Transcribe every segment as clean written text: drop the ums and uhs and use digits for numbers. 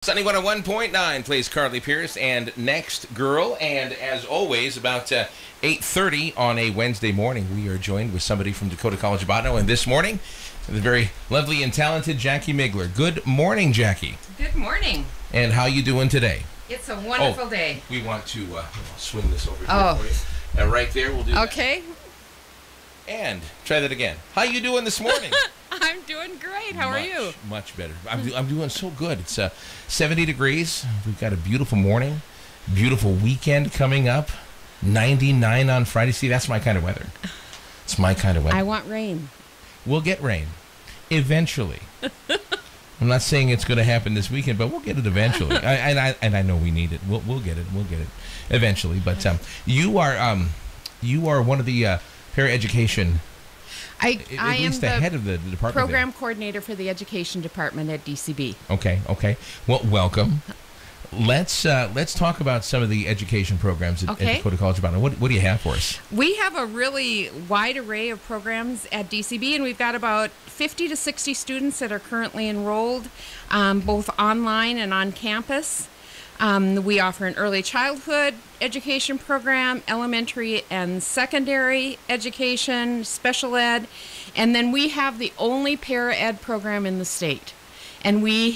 Sunny 101.9 plays Carly Pierce and Next Girl. And as always, about 8:30 on a Wednesday morning, we are joined with somebody from Dakota College of Botano. And this morning, the very lovely and talented Jackie Migler. Good morning, Jackie. Good morning. And how you doing today? It's a wonderful day. We want to swing this over here for you. And right there, we'll do that. Okay. And try that again. How you doing this morning? I'm doing great. How are you? Much better. I'm doing so good. It's 70 degrees. We've got a beautiful morning, beautiful weekend coming up. 99 on Friday. See, that's my kind of weather. It's my kind of weather. I want rain. We'll get rain eventually. I'm not saying it's going to happen this weekend, but we'll get it eventually. And I know we need it. We'll get it. We'll get it eventually. But you are one of the paraeducation. I am the head of the department. Program coordinator for the education department at DCB. Okay. Well, welcome. Let's talk about some of the education programs at Dakota College of Botano. What do you have for us? We have a really wide array of programs at DCB, and we've got about 50 to 60 students that are currently enrolled, both online and on campus. We offer an early childhood education program, elementary and secondary education, special ed, and then we have the only para-ed program in the state. And we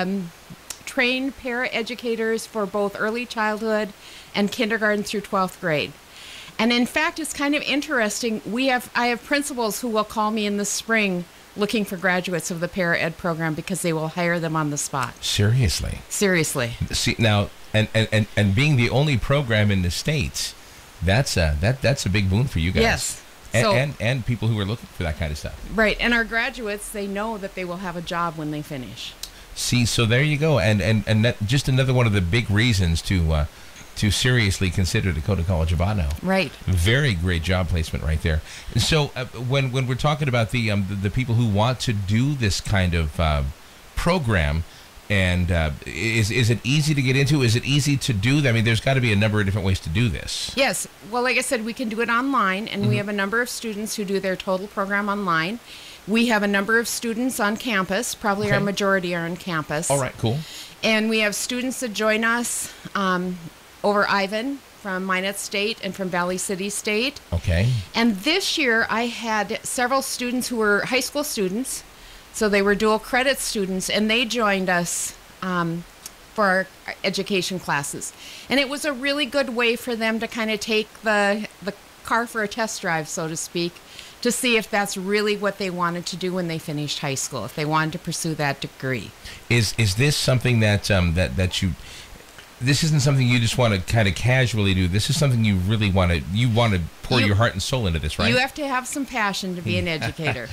train para-educators for both early childhood and kindergarten through 12th grade. And in fact, it's kind of interesting. I have principals who will call me in the spring looking for graduates of the para-ed program because they will hire them on the spot. Seriously. See now, and being the only program in the States, that's a big boon for you guys. Yes. And people who are looking for that kind of stuff. Right. And our graduates, they know that they will have a job when they finish. See, so there you go. And that just another one of the big reasons to seriously consider Dakota College of Botano. Right. Very great job placement right there. So when we're talking about the people who want to do this kind of program, and is it easy to get into? Is it easy to do? I mean, there's got to be a number of different ways to do this. Yes. Well, like I said, we can do it online, and we have a number of students who do their total program online. We have a number of students on campus. Probably our majority are on campus. All right, cool. And we have students that join us over Ivan from Minot State and from Valley City State. Okay. And this year I had several students who were high school students, so they were dual credit students, and they joined us for our education classes. And it was a really good way for them to kind of take the car for a test drive, so to speak, to see if that's really what they wanted to do when they finished high school, if they wanted to pursue that degree. Is this something that you... This isn't something you just want to kind of casually do. This is something you really want to. You want to pour your heart and soul into this, right? You have to have some passion to be an educator.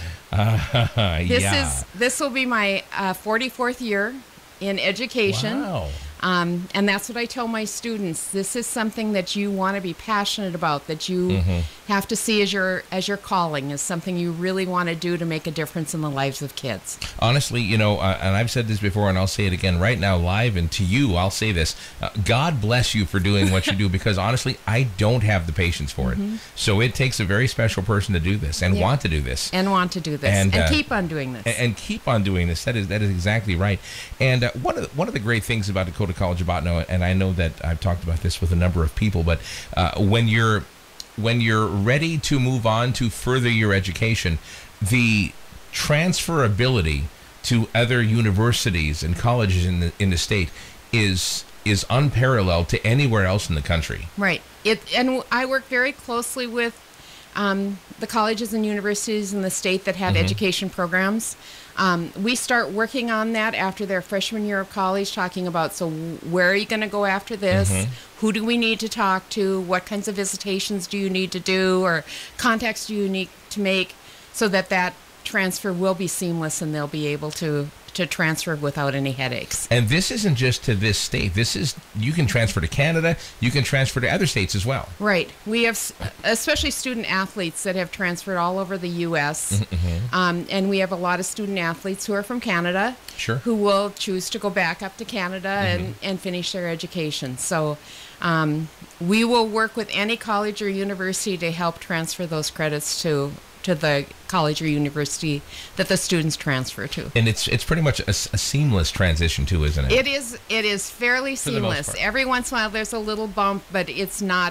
Yeah. This will be my 44th year in education. Wow. And that's what I tell my students. This is something that you want to be passionate about, that you have to see as your calling, as something you really want to do to make a difference in the lives of kids. Honestly, and I've said this before, and I'll say it again right now live, and to you, I'll say this. God bless you for doing what you do, because honestly, I don't have the patience for it. So it takes a very special person to do this and want to do this. And want to do this. And keep on doing this. And keep on doing this. That is exactly right. And one of the great things about Dakota College of Botano, and I know that I've talked about this with a number of people, but when you're ready to move on to further your education, the transferability to other universities and colleges in the state is unparalleled to anywhere else in the country. Right. And I work very closely with the colleges and universities in the state that have education programs. We start working on that after their freshman year of college, talking about, so where are you going to go after this? Who do we need to talk to? What kinds of visitations do you need to do, or contacts do you need to make, so that transfer will be seamless and they'll be able to transfer without any headaches. And this isn't just to this state. You can transfer to Canada. You can transfer to other states as well. Right. We have especially student athletes that have transferred all over the U.S. And we have a lot of student athletes who are from Canada, who will choose to go back up to Canada and finish their education. So we will work with any college or university to help transfer those credits to to the college or university that the students transfer to. And it's pretty much a seamless transition too, isn't it? It is fairly For the most seamless. part. Every once in a while there's a little bump, but it's not.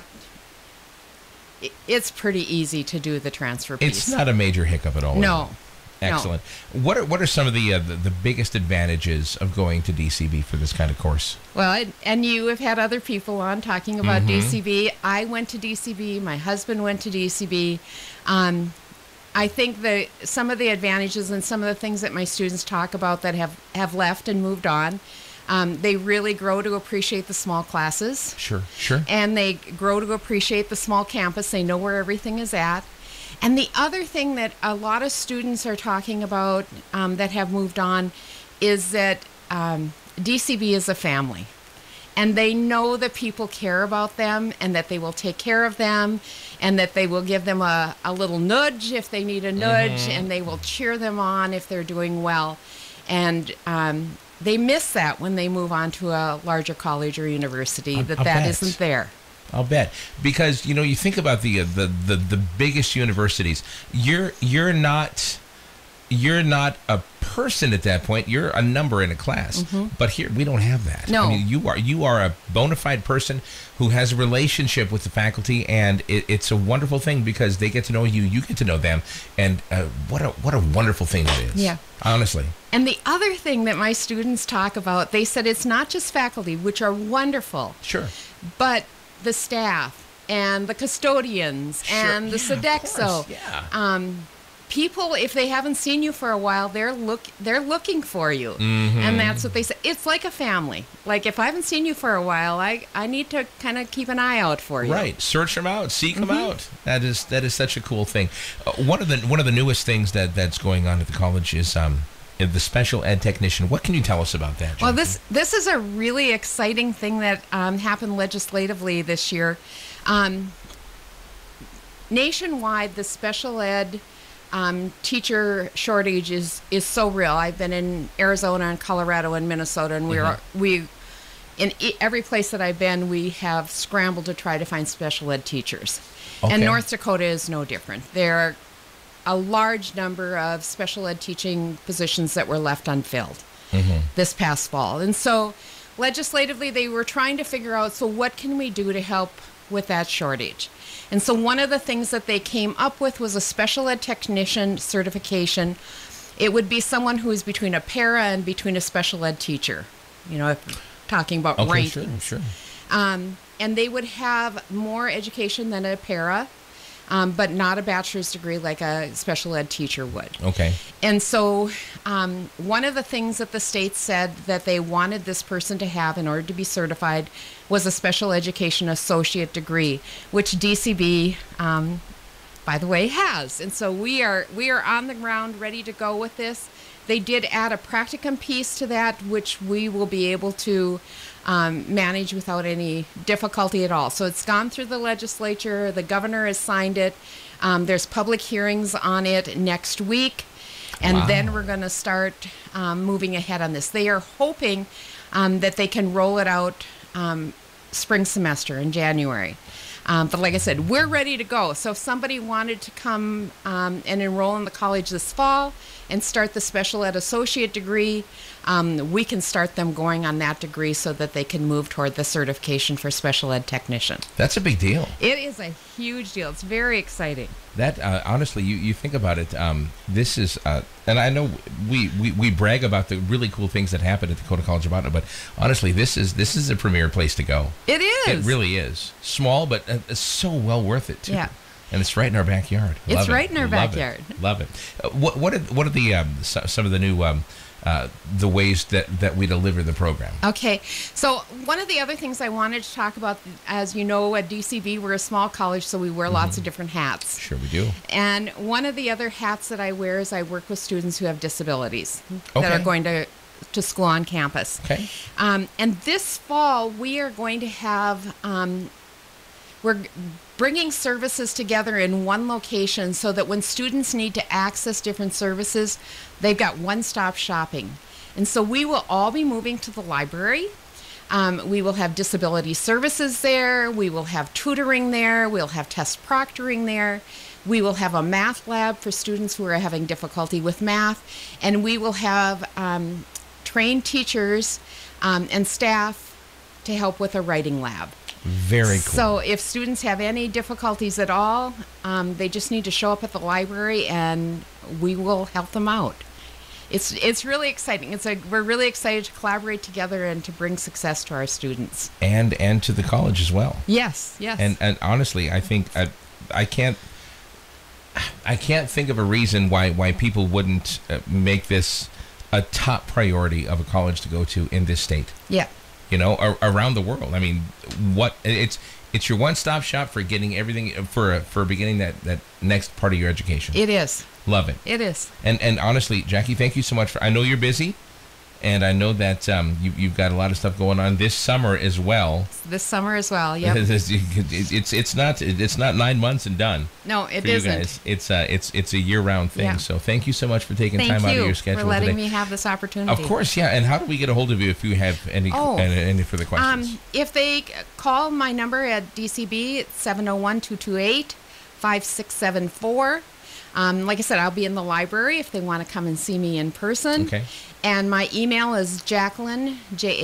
It's pretty easy to do the transfer piece. It's not a major hiccup at all. No. Excellent. What are some of the biggest advantages of going to DCB for this kind of course? Well, and you have had other people on talking about Mm-hmm. DCB. I went to DCB. My husband went to DCB. I think that some of the advantages and some of the things that my students talk about that have left and moved on, they really grow to appreciate the small classes. Sure. And they grow to appreciate the small campus. They know where everything is at. And the other thing that a lot of students are talking about that have moved on is that DCB is a family. And they know that people care about them and that they will take care of them and that they will give them a little nudge if they need a nudge, and they will cheer them on if they're doing well. And they miss that when they move on to a larger college or university, I'll that bet. isn't there. I'll bet, because you think about the biggest universities. You're not a person at that point. You're a number in a class. But here we don't have that. No. I mean, you are a bona fide person who has a relationship with the faculty, and it's a wonderful thing because they get to know you, you get to know them, and what a wonderful thing it is. Yeah. Honestly. And the other thing that my students talk about, they said it's not just faculty, which are wonderful, Sure. but the staff and the custodians and the Yeah, of Sodexo. course, yeah. People, if they haven't seen you for a while, they're looking for you. And that's what they say. It's like a family. Like if I haven't seen you for a while, I need to kind of keep an eye out for you. Right, search them out, seek them out. That is such a cool thing. One of the newest things that's going on at the college is the special ed technician. What can you tell us about that, Well, Jennifer? this is a really exciting thing that happened legislatively this year. Nationwide, the special ed teacher shortage is so real. I've been in Arizona and Colorado and Minnesota, and every place that I've been, we have scrambled to try to find special ed teachers. Okay. And North Dakota is no different. There are a large number of special ed teaching positions that were left unfilled this past fall. And so legislatively, they were trying to figure out, so what can we do to help with that shortage? And so one of the things that they came up with was a special ed technician certification. It would be someone who is between a para and between a special ed teacher, if talking about Okay, ranking. sure. And they would have more education than a para, but not a bachelor's degree like a special ed teacher would. Okay. And so one of the things that the state said that they wanted this person to have in order to be certified was a special education associate degree, which DCB, by the way, has. And so we are on the ground ready to go with this. They did add a practicum piece to that, which we will be able to manage without any difficulty at all. So it's gone through the legislature. The governor has signed it. There's public hearings on it next week. And Wow. then we're going to start moving ahead on this. They are hoping that they can roll it out spring semester in January. But like I said, we're ready to go. So if somebody wanted to come and enroll in the college this fall and start the special ed associate degree, we can start them going on that degree so that they can move toward the certification for special ed technician. That's a big deal. It is a huge deal. It's very exciting. That honestly, you think about it. This is, and I know we brag about the really cool things that happen at Dakota College of Botany, but honestly, this is a premier place to go. It is. It really is. Small, but it's so well worth it too. Yeah. And it's right in our backyard. It's Love it. right in our Love backyard. It. Love it. What are the some of the new the ways that we deliver the program? Okay, so one of the other things I wanted to talk about, as you know, at DCB, we're a small college, so we wear lots of different hats. Sure, we do. And one of the other hats that I wear is I work with students who have disabilities that Okay. are going to school on campus. Okay. And this fall, we are going to have, we're bringing services together in one location so that when students need to access different services, they've got one-stop shopping. And so we will all be moving to the library. We will have disability services there. We will have tutoring there. We'll have test proctoring there. We will have a math lab for students who are having difficulty with math, and we will have trained teachers and staff to help with a writing lab. Very cool. So if students have any difficulties at all, they just need to show up at the library and we will help them out. It's really exciting. We're really excited to collaborate together and to bring success to our students. And to the college as well. Yes. And honestly, I think I can't think of a reason why people wouldn't make this a top priority of a college to go to in this state. Yeah. You know, around the world. I mean, it's your one-stop shop for getting everything for beginning that next part of your education. It is. Love it. It is. And honestly, Jackie, thank you so much I know you're busy, and I know that you've got a lot of stuff going on this summer as well. This summer as well. Yep. It's not 9 months and done. No, it for you isn't. guys. It's a year-round thing. Yeah. So thank you so much for taking Thank time out of you your schedule for letting today. me have this opportunity. Of course, yeah. And how do we get a hold of you if you have any further questions? If they call my number at DCB, it's 701-228-5674. Like I said, I'll be in the library if they want to come and see me in person. Okay. And my email is Jacqueline,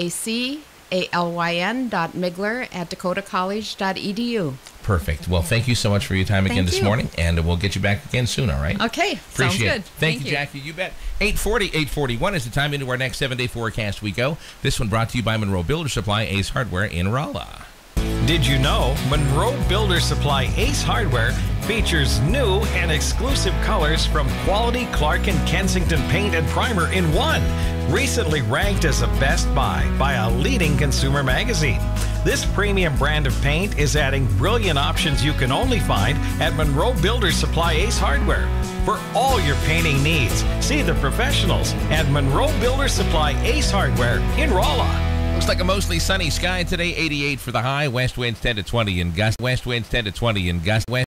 JACALYN.Migler@dakotacollege.edu. Perfect. Well, thank you so much for your time again this morning, and we'll get you back again soon, all right? Okay. Appreciate Sounds good. it. Thank you, Jackie. You bet. 8:41 is the time into our next 7-day forecast we go. This one brought to you by Monroe Builder Supply, Ace Hardware in Rolla. Did you know Monroe Builder Supply Ace Hardware features new and exclusive colors from quality Clark & Kensington paint and primer in one, recently ranked as a best buy by a leading consumer magazine. This premium brand of paint is adding brilliant options you can only find at Monroe Builder Supply Ace Hardware. For all your painting needs, see the professionals at Monroe Builder Supply Ace Hardware in Rolla. Looks like a mostly sunny sky today, 88 for the high. West winds 10 to 20 and gust.